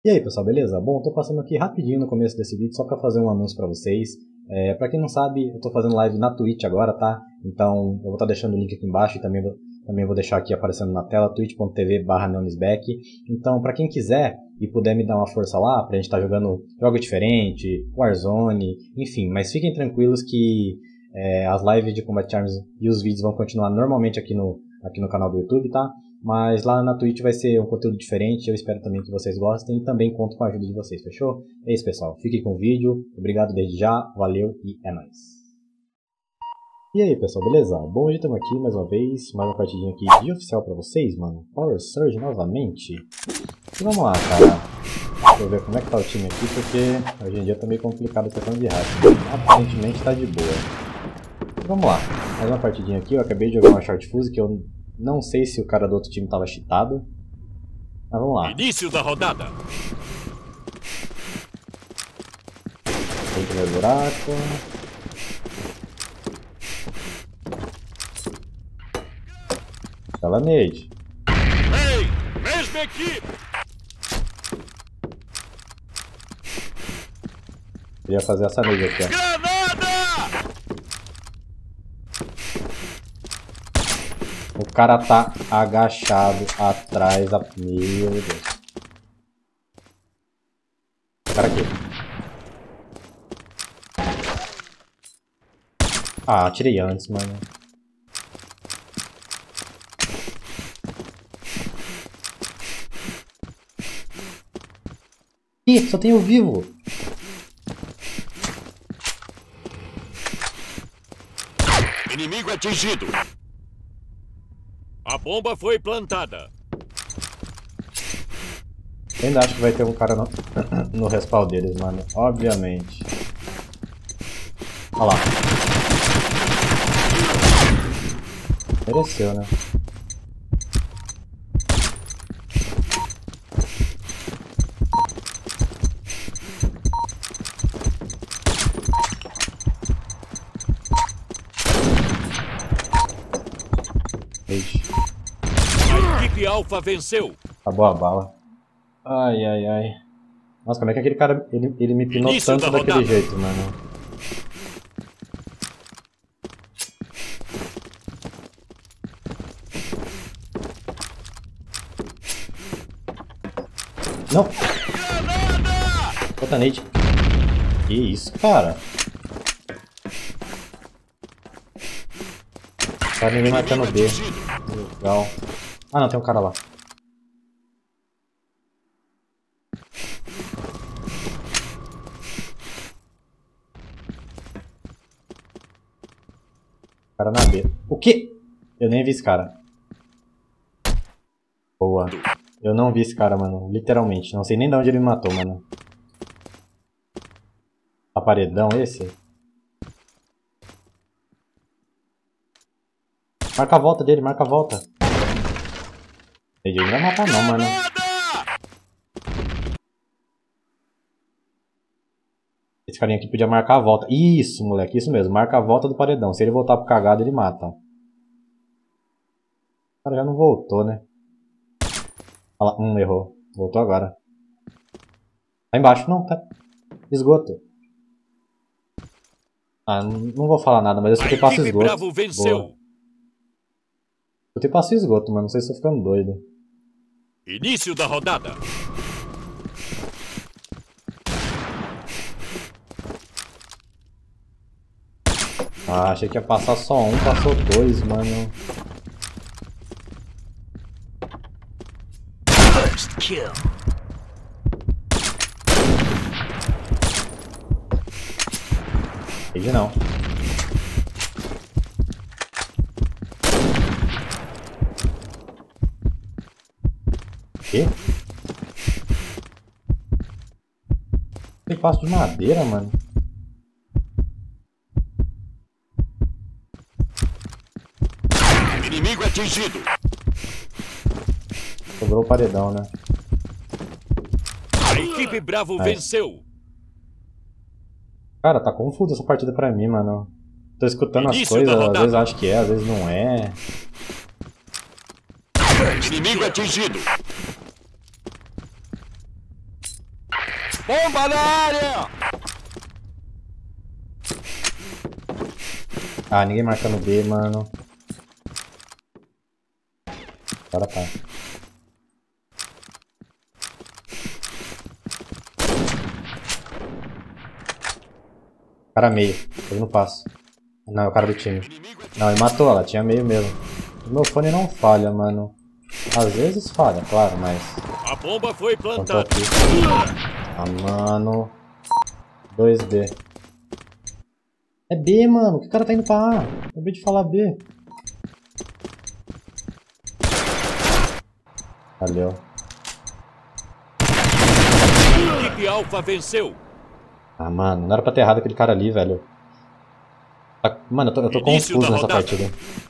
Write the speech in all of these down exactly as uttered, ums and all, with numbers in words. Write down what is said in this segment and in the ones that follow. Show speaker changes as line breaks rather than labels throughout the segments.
E aí pessoal, beleza? Bom, tô passando aqui rapidinho no começo desse vídeo só pra fazer um anúncio pra vocês. É, pra quem não sabe, eu tô fazendo live na Twitch agora, tá? Então eu vou estar deixando o link aqui embaixo e também vou, também vou deixar aqui aparecendo na tela, twitch ponto tv barra neonisbeck. Então pra quem quiser e puder me dar uma força lá, pra gente estar jogando jogos diferentes, Warzone, enfim. Mas fiquem tranquilos que é, as lives de Combat Arms e os vídeos vão continuar normalmente aqui no, aqui no canal do YouTube, tá? Mas lá na Twitch vai ser um conteúdo diferente, eu espero também que vocês gostem e também conto com a ajuda de vocês, fechou? É isso pessoal, fiquem com o vídeo, obrigado desde já, valeu e é nóis! E aí pessoal, beleza? Bom, hoje estamos aqui mais uma vez, mais uma partidinha aqui de oficial pra vocês, mano. Power Surge novamente. E vamos lá, cara. Deixa eu ver como é que tá o time aqui, porque hoje em dia tá meio complicado a questão de hack. Aparentemente tá de boa. E vamos lá, mais uma partidinha aqui, eu acabei de jogar uma Short Fuse que eu... não sei se o cara do outro time tava cheatado. Mas vamos lá.
Início da rodada.
Entra no buraco. Tela nade.
Ei, mesma equipe.
Queria fazer essa nade aqui, ó.
Granada!
O cara tá agachado atrás da... Meu Deus. O cara aqui. Ah, atirei antes, mano. Ih, só tem o vivo.
Inimigo atingido. A bomba foi plantada.
Eu ainda acho que vai ter um cara no, no respawn deles, mano. Obviamente. Olha lá. Mereceu, né? Ixi.
A equipe Alpha venceu.
Acabou a bala. Ai, ai, ai. Nossa, como é que aquele cara, ele, ele me pinou
Início
tanto
da
daquele
rodada.
jeito, mano. Não! Outra nade. Que isso, cara? Tá ninguém marcando B. Legal. Ah, não, tem um cara lá. Cara na B. O quê? Eu nem vi esse cara. Boa. Eu não vi esse cara, mano. Literalmente. Não sei nem de onde ele me matou, mano. Tá paredão esse? Marca a volta dele, marca a volta. Ele não vai matar não, mano. Esse carinha aqui podia marcar a volta. Isso, moleque, isso mesmo. Marca a volta do paredão. Se ele voltar pro cagado, ele mata. O cara já não voltou, né? Olha lá. Hum, errou. Voltou agora. Tá embaixo. Não, tá. Esgoto. Ah, não vou falar nada, mas eu escutei passo esgoto.
Bravo venceu.
Boa. Escutei passo esgoto, mano. Não sei se eu tô ficando doido.
Início da rodada.
Ah, achei que ia passar só um, passou dois, mano.
First kill.
Rede não. Quê? Tem passo de madeira, mano.
Inimigo atingido.
Sobrou o paredão, né?
A equipe Bravo
Ai.
venceu.
Cara, tá confuso essa partida pra mim, mano. Tô escutando as
Início
coisas,
da
às
rodada.
vezes acho que é, às vezes não é.
Inimigo atingido. Bomba na área!
Ah, ninguém marcando B, mano. Agora tá. Cara meio, eu não passo. Não, é o cara do time. Não, ele matou ela, tinha meio mesmo. O meu fone não falha, mano. Às vezes falha, claro, mas...
A bomba foi plantada.
Aqui. Ah, mano. dois B. É B, mano. Que cara tá indo pra A? Acabei de falar B. Valeu.
Equipe Alpha venceu.
Ah, mano. Não era pra ter errado aquele cara ali, velho. Tá... Mano, eu tô, eu tô confuso nessa
rodada.
partida.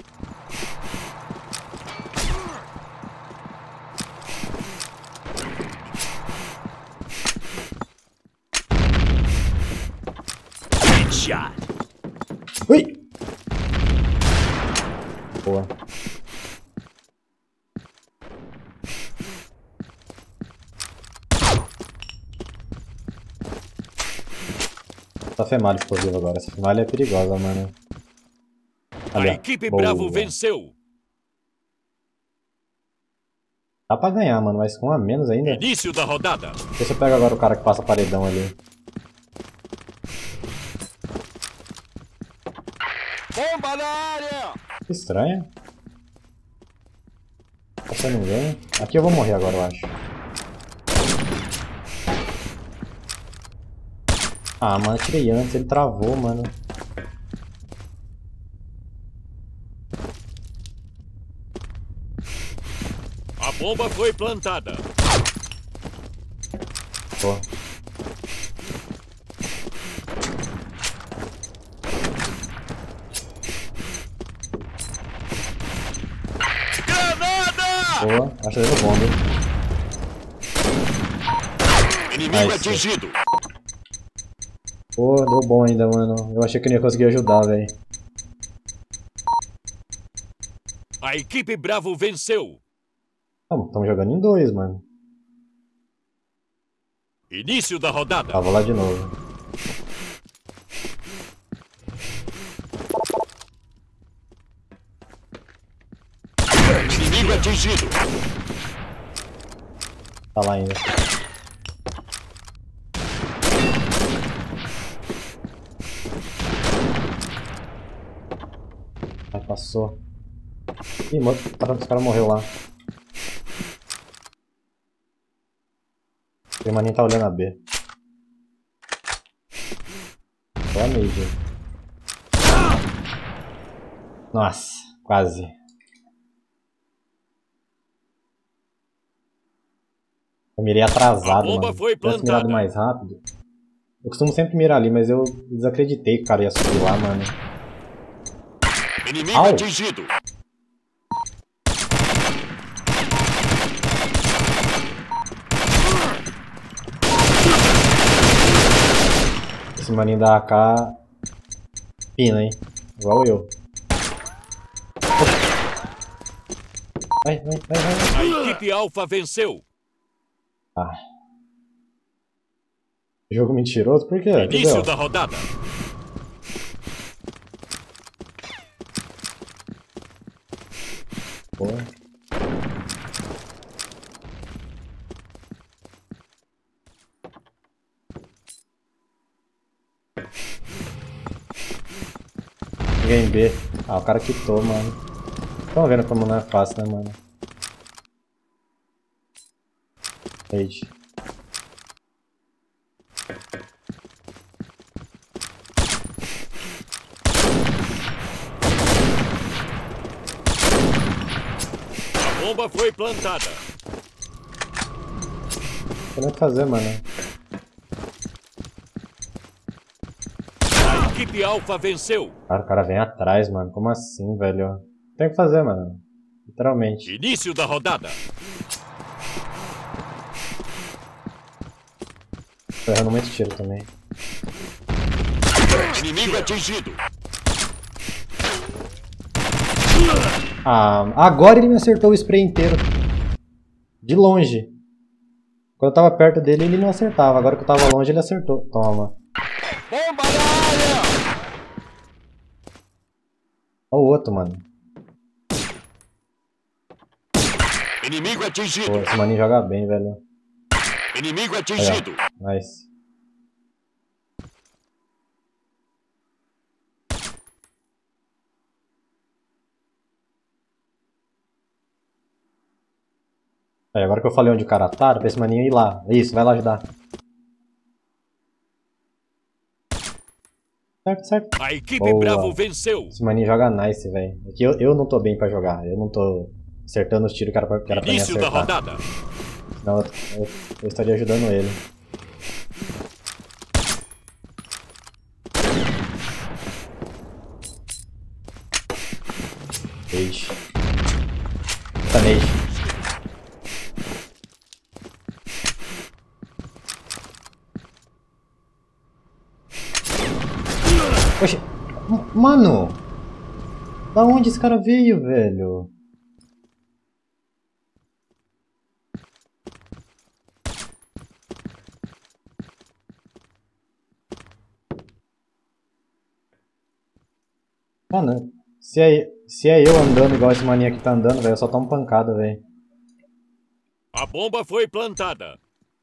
Ui! Boa. Essa femalha ficou viva agora. Essa femalha é perigosa, mano. Ali,
a equipe boa. Bravo venceu.
Dá pra ganhar, mano, mas com um a menos ainda.
Início da rodada.
Deixa eu pegar agora o cara que passa paredão ali.
Bomba na área!
Que estranho. Passou ninguém. Aqui eu vou morrer agora, eu acho. Ah, mano, tirei antes, ele travou, mano.
A bomba foi plantada.
Pô. Boa, acho que deu bomba.
Inimigo nice. Atingido.
Pô, deu bom ainda, mano. Eu achei que não ia conseguir ajudar, velho.
A equipe Bravo venceu.
Estamos jogando em dois, mano.
Início da rodada.
Tá, vou lá de novo.
Inimigo atingido.
Tá lá ainda. Ai, passou. Ih, os caras morreu lá. O maninho tá olhando a B. Só a mid. Nossa, quase. Eu mirei atrasado, mano. Se tivesse mirado mais rápido. Eu costumo sempre mirar ali, mas eu desacreditei que o cara ia subir lá, mano.
Inimigo atingido.
Esse maninho da A K pina, hein? Igual eu. Vai, vai, vai, vai.
A equipe Alpha venceu.
Ah. Jogo mentiroso? Por quê?
Início da rodada.
Boa. Ninguém B. Ah, o cara quitou, mano. Estão vendo como não é fácil, né, mano? Rage.
A bomba foi plantada.
Não tem o que fazer, mano.
A equipe Alpha venceu.
Cara, o cara vem atrás, mano. Como assim, velho? Não tem o que fazer, mano. Literalmente.
Início da rodada.
Tô errando muito tiro também.
Inimigo atingido. Ah,
agora ele me acertou o spray inteiro. De longe. Quando eu tava perto dele, ele não acertava. Agora que eu tava longe, ele acertou. Toma.
Bomba na área!
Olha o outro, mano.
Inimigo atingido.
Pô, esse maninho joga bem, velho.
Inimigo atingido.
Aí, nice. Aí, agora que eu falei onde o cara tá, pra esse maninho ir lá. Isso, vai lá ajudar. Certo, certo.
A equipe
Boa.
Bravo venceu.
Esse maninho joga nice, velho. É que eu, eu não tô bem pra jogar. Eu não tô acertando os tiros que era pra, que era pra me
Início da
acertar.
rodada.
Não, eu, eu, eu estaria ajudando ele. Age. Tanage. Oxe, mano! Da onde esse cara veio, velho? Mano, se é, se é eu andando igual esse maninho aqui tá andando, velho, eu só tomo pancada, velho.
A bomba foi plantada.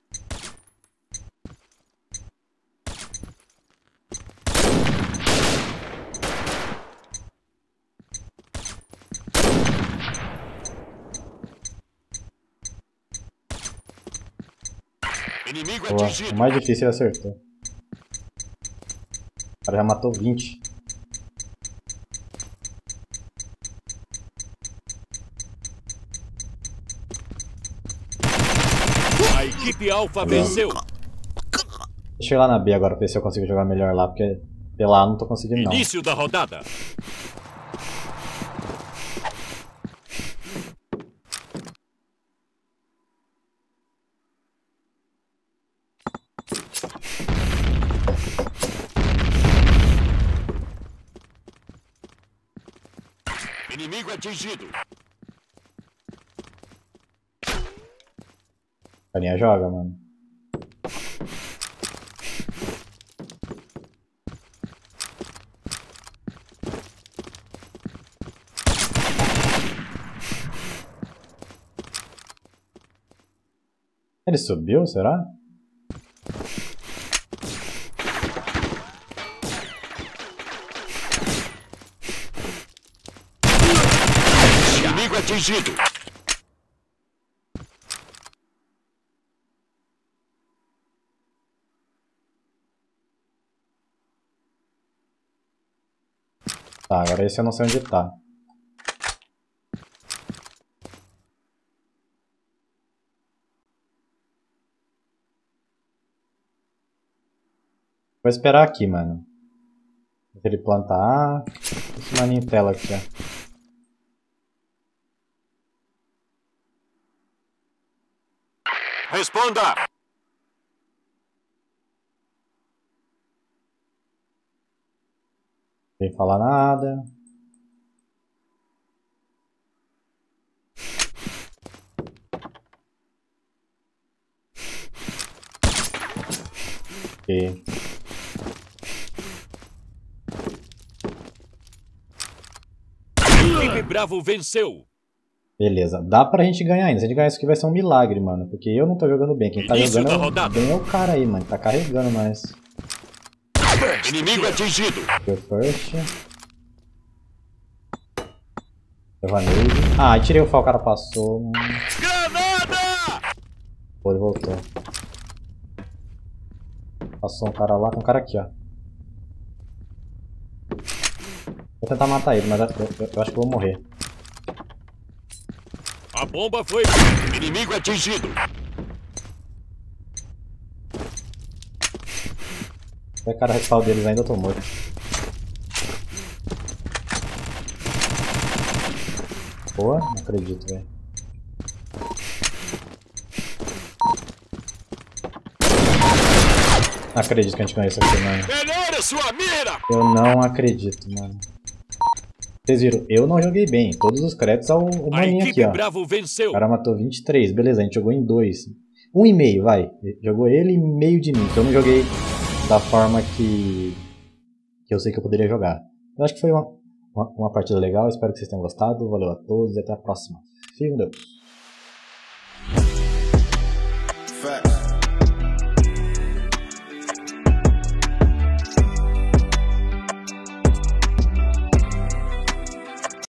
Inimigo
Boa,
atingido.
o mais difícil ele acertou. O cara já matou vinte.
A equipe Alpha venceu.
Deixa eu ir lá na B agora pra ver se eu consigo jogar melhor lá, porque pela A não tô conseguindo não.
Início da rodada. Inimigo atingido.
Carinha joga, mano. Ele subiu, será?
Inimigo atingido.
Tá, agora esse eu não sei onde tá. Vou esperar aqui, mano. Se ele planta A. Esse maninho tela aqui, ó.
Responda.
Sem falar nada. Ok.
A equipe Bravo venceu.
Beleza, dá pra gente ganhar ainda. Se a gente ganhar isso aqui vai ser um milagre, mano. Porque eu não tô jogando bem. Quem tá
Início da
jogando
rodada.
bem é o cara aí, mano. Tá carregando nós.
Inimigo atingido.
Kill first. Levanei. Ah, aí tirei o fall, o cara passou. Mano.
Granada!
Pô, ele voltou. Passou um cara lá, tem um cara aqui, ó. Vou tentar matar ele, mas eu, eu, eu acho que eu vou morrer.
A bomba foi. Inimigo atingido.
Se o cara respawn deles ainda, eu tô morto. Boa, não acredito, velho. Não acredito que a gente ganhou isso aqui, mano.
Melhore sua mira!
Eu não acredito, mano. Vocês viram? Eu não joguei bem. Todos os créditos ao, ao
A
maninho
equipe
aqui, ó.
Bravo venceu.
O cara matou vinte e três. Beleza, a gente jogou em dois. Um e meio, vai. Jogou ele e meio de mim, que eu não joguei da forma que, que eu sei que eu poderia jogar. Eu acho que foi uma, uma, uma partida legal, espero que vocês tenham gostado. Valeu a todos e até a próxima. Fiquem com Deus.